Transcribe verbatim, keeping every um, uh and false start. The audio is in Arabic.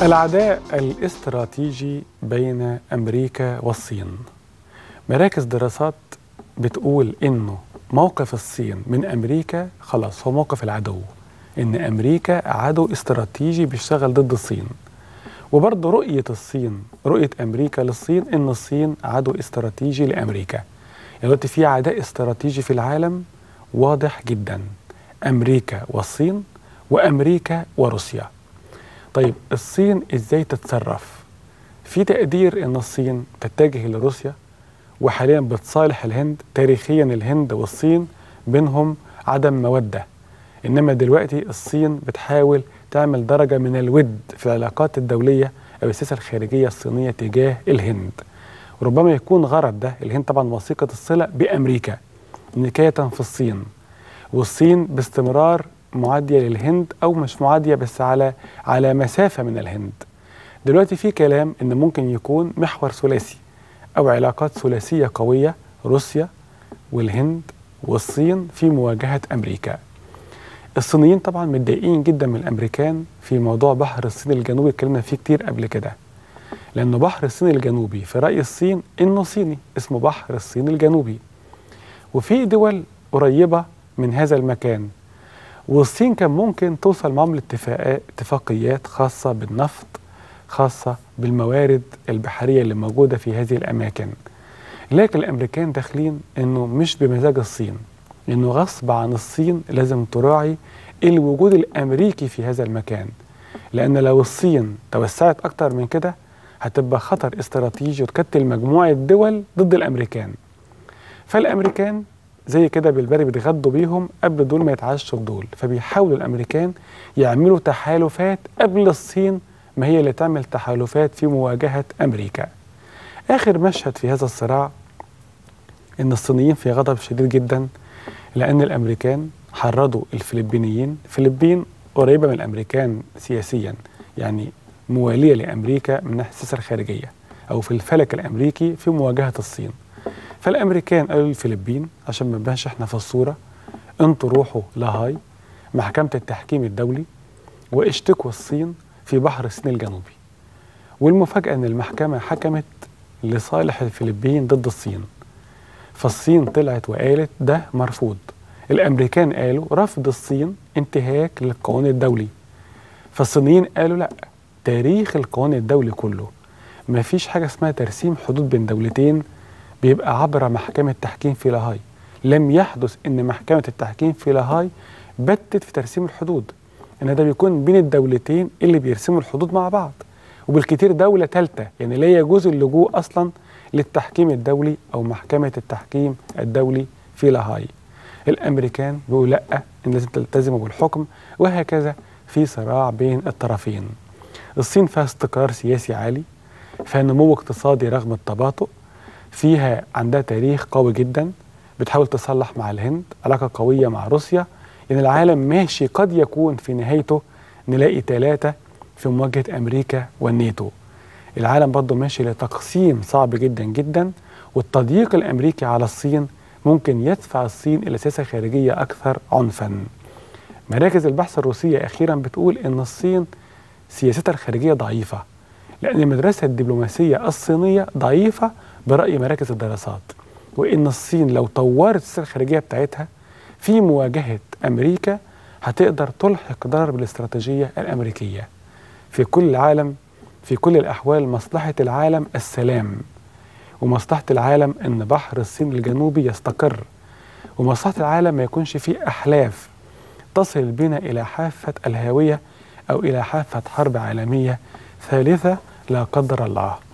العداء الاستراتيجي بين أمريكا والصين. مراكز دراسات بتقول إنه موقف الصين من أمريكا خلاص هو موقف العدو، إن أمريكا عدو استراتيجي بيشتغل ضد الصين. وبرضه رؤية الصين، رؤية أمريكا للصين إن الصين عدو استراتيجي لأمريكا. يعني دلوقتي في عداء استراتيجي في العالم واضح جدا، أمريكا والصين وأمريكا وروسيا. طيب الصين ازاي تتصرف؟ في تقدير ان الصين تتجه لروسيا وحاليا بتصالح الهند. تاريخيا الهند والصين بينهم عدم مودة، انما دلوقتي الصين بتحاول تعمل درجة من الود في العلاقات الدولية او السياسة الخارجية الصينية تجاه الهند. ربما يكون غرض ده، الهند طبعا وثيقة الصلة بأمريكا نكاية في الصين، والصين باستمرار معادية للهند أو مش معادية بس على على مسافة من الهند. دلوقتي في كلام إن ممكن يكون محور ثلاثي أو علاقات ثلاثية قوية، روسيا والهند والصين في مواجهة أمريكا. الصينيين طبعا متضايقين جدا من الأمريكان في موضوع بحر الصين الجنوبي، اتكلمنا فيه كتير قبل كده، لأنه بحر الصين الجنوبي في رأي الصين إنه صيني، اسمه بحر الصين الجنوبي، وفي دول قريبة من هذا المكان، والصين كان ممكن توصل معهم لاتفاقيات خاصة بالنفط، خاصة بالموارد البحرية اللي موجودة في هذه الأماكن. لكن الأمريكان داخلين إنه مش بمزاج الصين، إنه غصب عن الصين لازم تراعي الوجود الأمريكي في هذا المكان، لأن لو الصين توسعت أكتر من كده هتبقى خطر استراتيجي وتكتل مجموعة دول ضد الأمريكان. فالأمريكان زي كده بالبري بيتغدوا بيهم قبل دول ما يتعشوا بدول، فبيحاولوا الامريكان يعملوا تحالفات قبل الصين ما هي اللي تعمل تحالفات في مواجهه امريكا. اخر مشهد في هذا الصراع ان الصينيين في غضب شديد جدا لان الامريكان حرضوا الفلبينيين. الفلبين قريبه من الامريكان سياسيا، يعني مواليه لامريكا من ناحيه السياسه الخارجيه او في الفلك الامريكي في مواجهه الصين. فالامريكان قالوا للفلبين عشان ما نبانش احنا في الصوره، انتوا روحوا لاهاي محكمه التحكيم الدولي واشتكوا الصين في بحر الصين الجنوبي. والمفاجاه ان المحكمه حكمت لصالح الفلبين ضد الصين، فالصين طلعت وقالت ده مرفوض. الامريكان قالوا رفض الصين انتهاك للقانون الدولي، فالصينيين قالوا لا، تاريخ القانون الدولي كله ما فيش حاجه اسمها ترسيم حدود بين دولتين بيبقى عبر محكمة تحكيم في لاهاي. لم يحدث ان محكمة التحكيم في لاهاي بتت في ترسيم الحدود، ان ده بيكون بين الدولتين اللي بيرسموا الحدود مع بعض، وبالكتير دولة ثالثة، يعني لا يجوز اللجوء اصلا للتحكيم الدولي او محكمة التحكيم الدولي في لاهاي. الامريكان بيقولوا لا، ان لازم تلتزموا بالحكم، وهكذا في صراع بين الطرفين. الصين فيها استقرار سياسي عالي، فيها نمو اقتصادي رغم التباطؤ، فيها عندها تاريخ قوي جدا، بتحاول تصلح مع الهند، علاقة قوية مع روسيا. يعني العالم ماشي، قد يكون في نهايته نلاقي ثلاثة في مواجهة أمريكا والناتو. العالم برضه ماشي لتقسيم صعب جدا جدا، والتضييق الأمريكي على الصين ممكن يدفع الصين إلى سياسة خارجية أكثر عنفا. مراكز البحث الروسية أخيرا بتقول إن الصين سياستها الخارجية ضعيفة، لأن المدرسة الدبلوماسية الصينية ضعيفة برأي مراكز الدراسات، وإن الصين لو طورت السياسة الخارجية بتاعتها في مواجهة أمريكا هتقدر تلحق ضرر بالاستراتيجية الأمريكية. في كل العالم، في كل الأحوال، مصلحة العالم السلام، ومصلحة العالم إن بحر الصين الجنوبي يستقر، ومصلحة العالم ما يكونش فيه أحلاف تصل بنا إلى حافة الهاوية أو إلى حافة حرب عالمية ثالثة لا قدر الله.